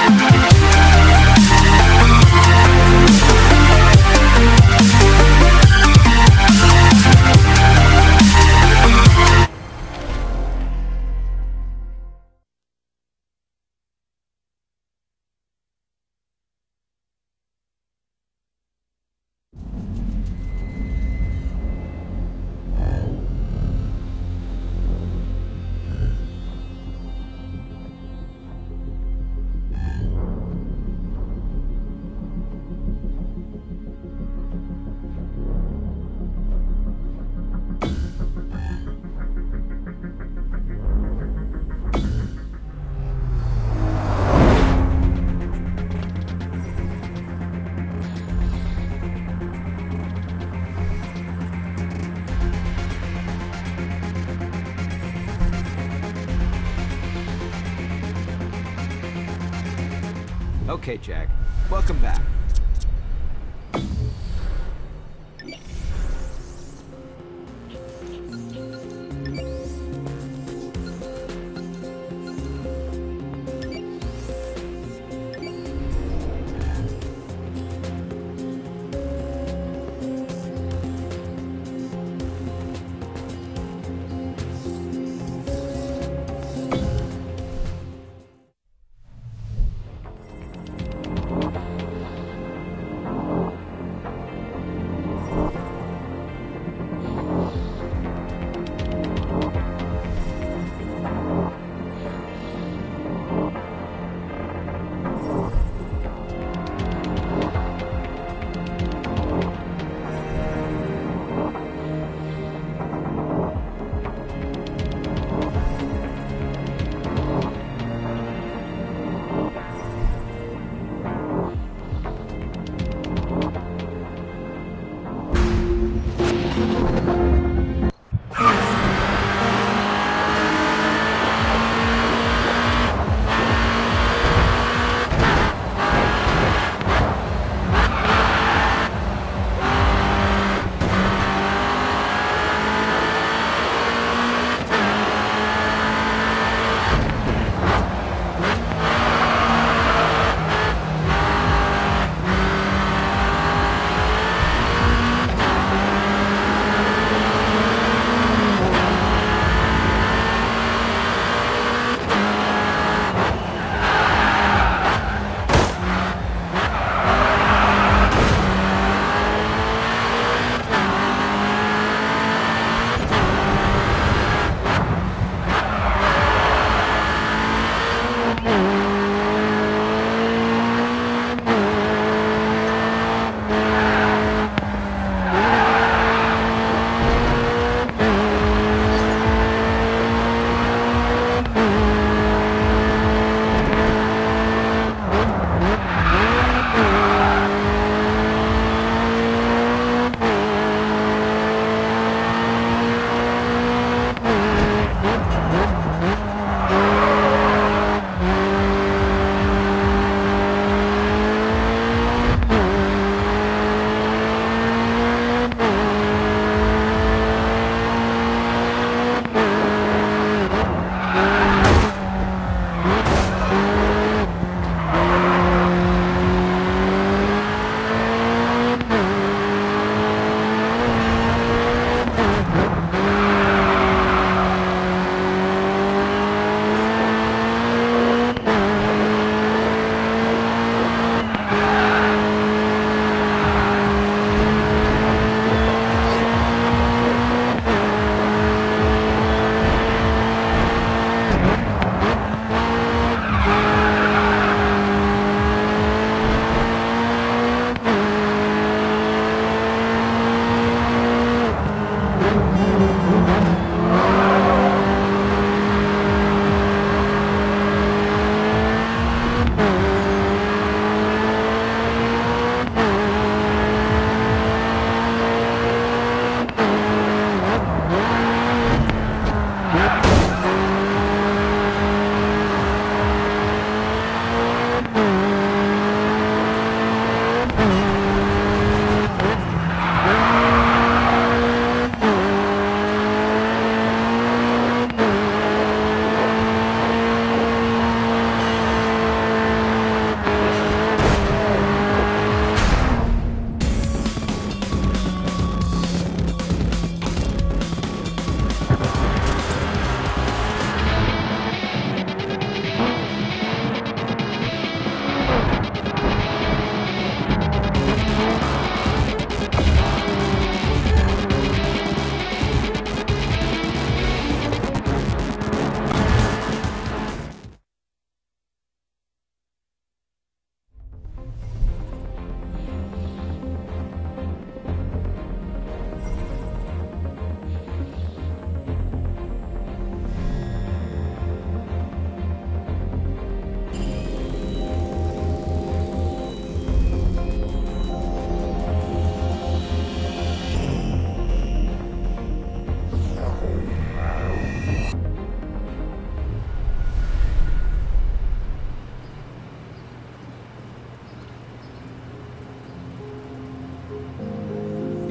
Okay, Jack. Welcome back.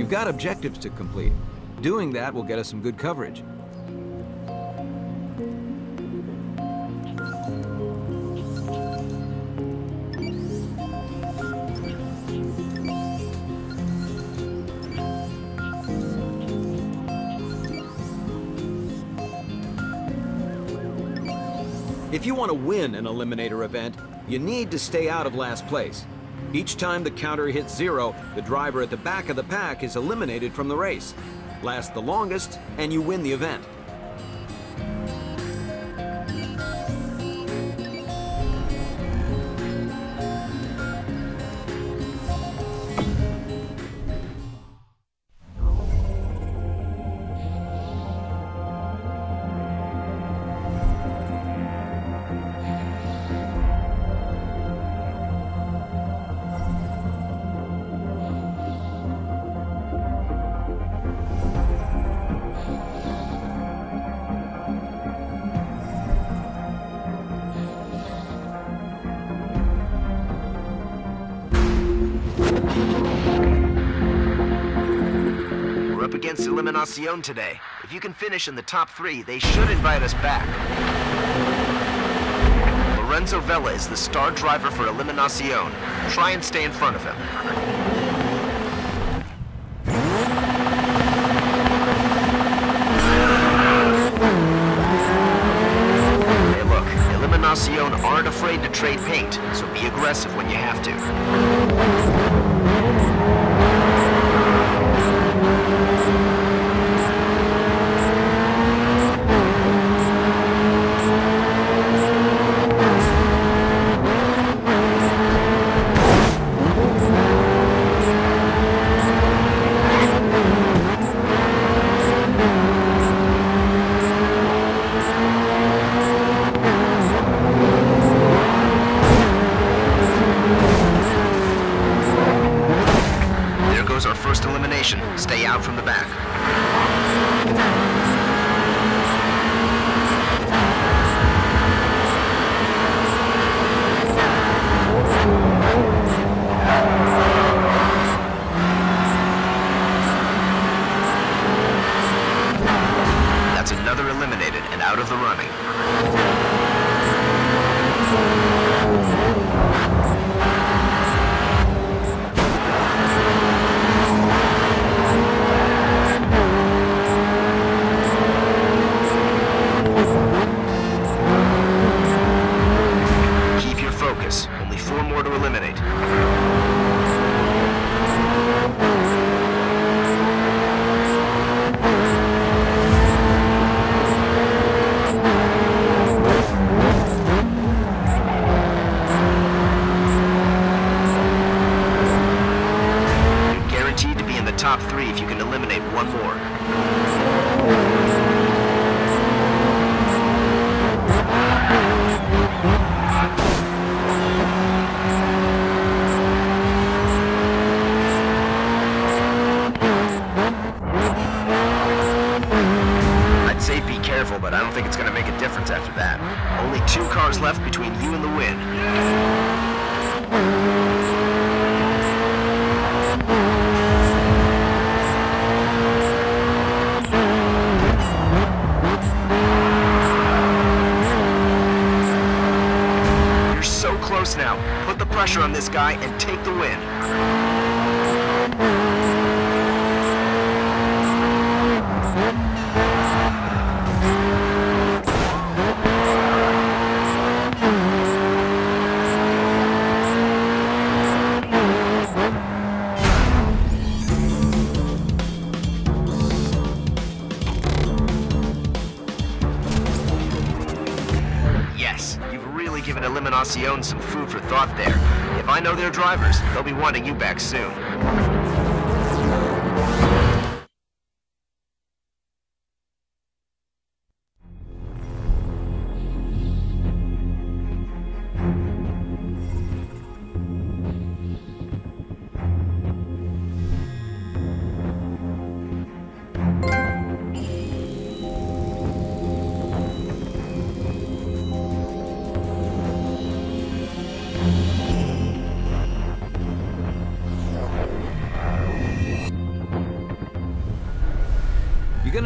We've got objectives to complete. Doing that will get us some good coverage. If you want to win an Eliminator event, you need to stay out of last place. Each time the counter hits 0, the driver at the back of the pack is eliminated from the race. Last the longest, and you win the event. We're up against Eliminacion today. If you can finish in the top 3, they should invite us back. Lorenzo Vela is the star driver for Eliminacion. Try and stay in front of him. Hey look, Eliminacion aren't afraid to trade paint, so be aggressive when you have to. Our first elimination. Stay out from the back. That's another eliminated and out of the running. Only 4 more to eliminate. You're guaranteed to be in the top 3 if you can eliminate 1 more. But I don't think it's going to make a difference after that. Only 2 cars left between you and the win. You're so close now. Put the pressure on this guy and take the win. Given Eliminacion some food for thought there. If I know their drivers, they'll be wanting you back soon.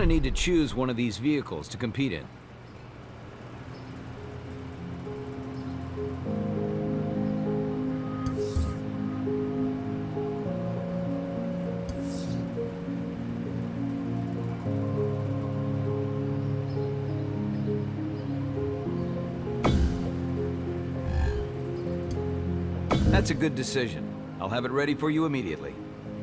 need to choose one of these vehicles to compete in. That's a good decision. I'll have it ready for you immediately.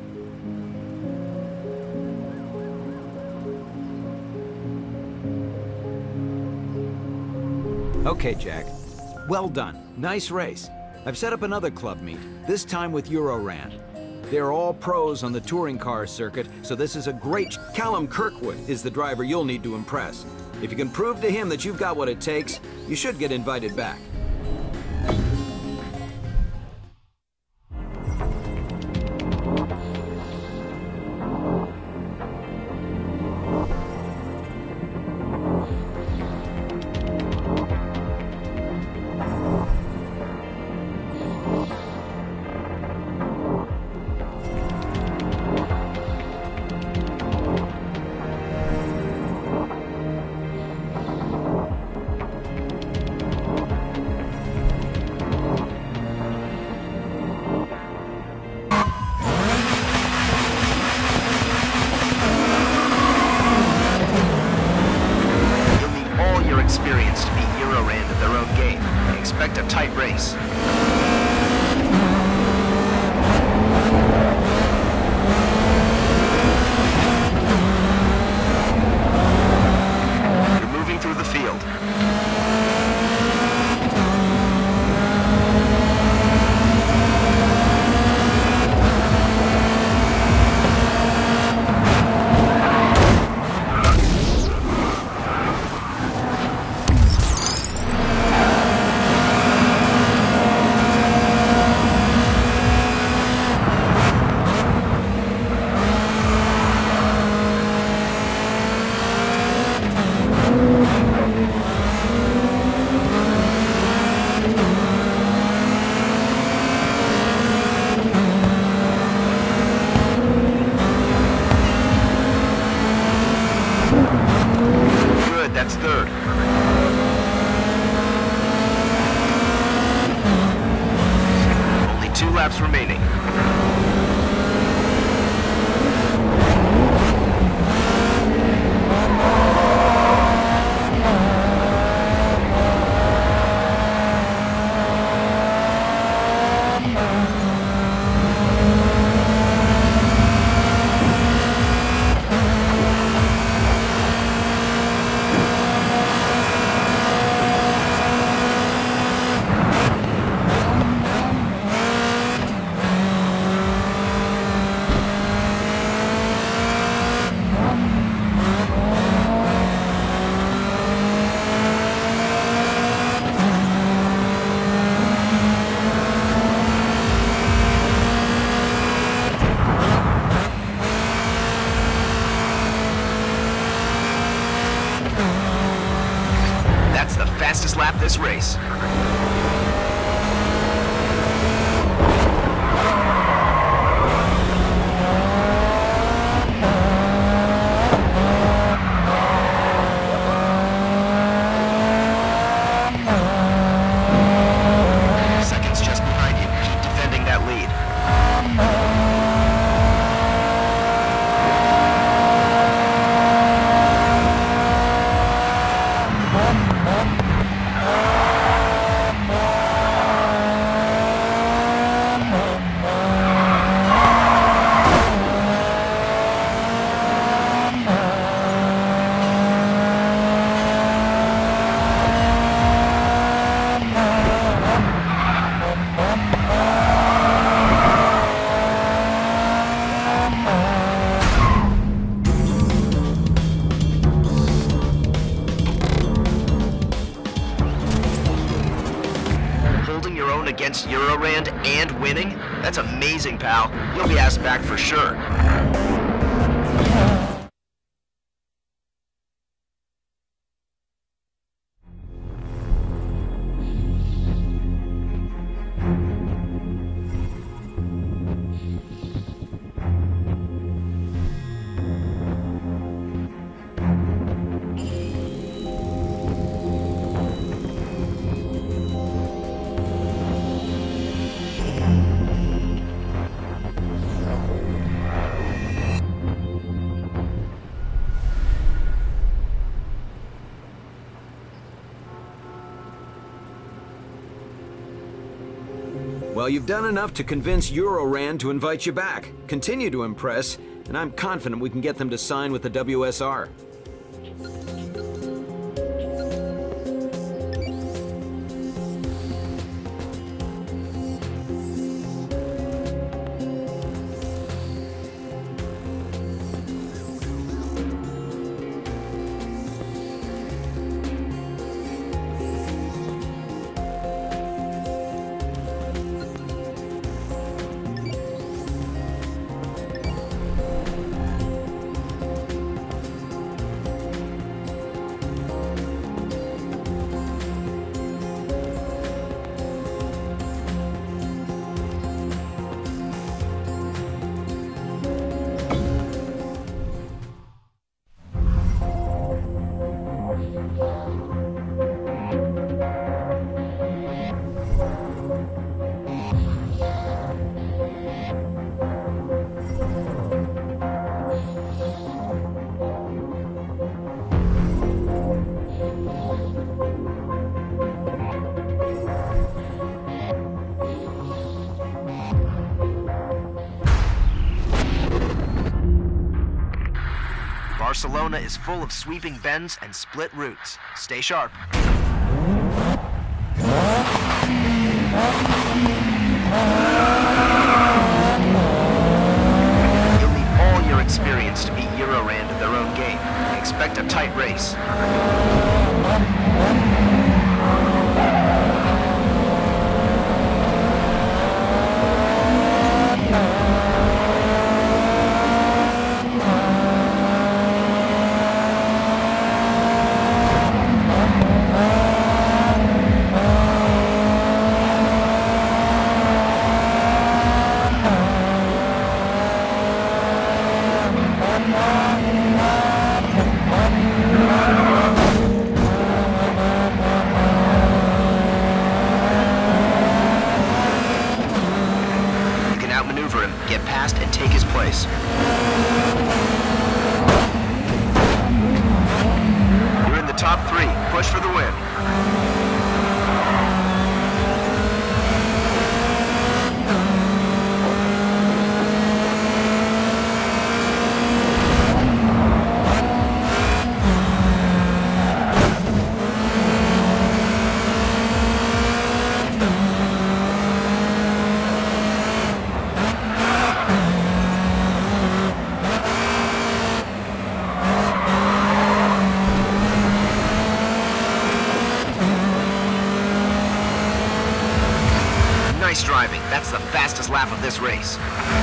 Okay, Jack. Well done. Nice race. I've set up another club meet, this time with Eurorand. They're all pros on the touring car circuit, so this is a great... Callum Kirkwood is the driver you'll need to impress. If you can prove to him that you've got what it takes, you should get invited back. Experience to beat Eurorand at their own game. Expect a tight race. You're moving through the field. That's third. Only 2 laps remaining. That's the fastest lap this race. Seconds just behind you. Keep defending that lead. Against Eurorand and winning? That's amazing, pal. You'll be asked back for sure. Well, you've done enough to convince Eurorand to invite you back. Continue to impress, and I'm confident we can get them to sign with the WSR. Barcelona is full of sweeping bends and split routes. Stay sharp. You'll need all your experience to beat Eurorand at their own game. Expect a tight race. Outmaneuver him, get past, and take his place. You're in the top 3. Push for the win. Nice driving. That's the fastest lap of this race.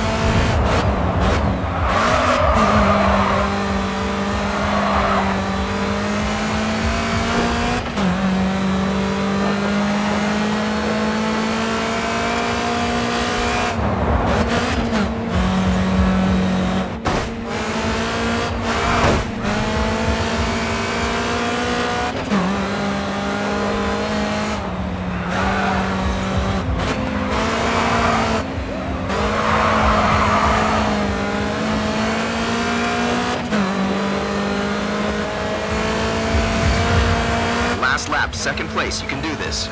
Last lap, second place. You can do this.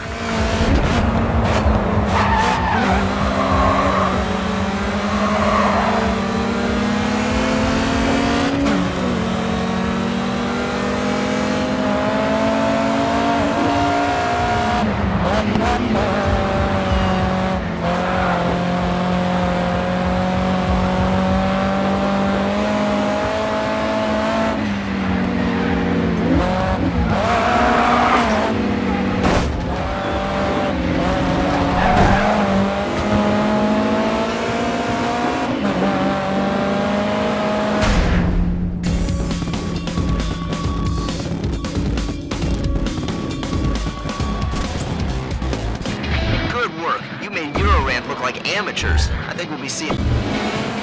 Good work. You made Eurorand look like amateurs. I think we'll be seeing...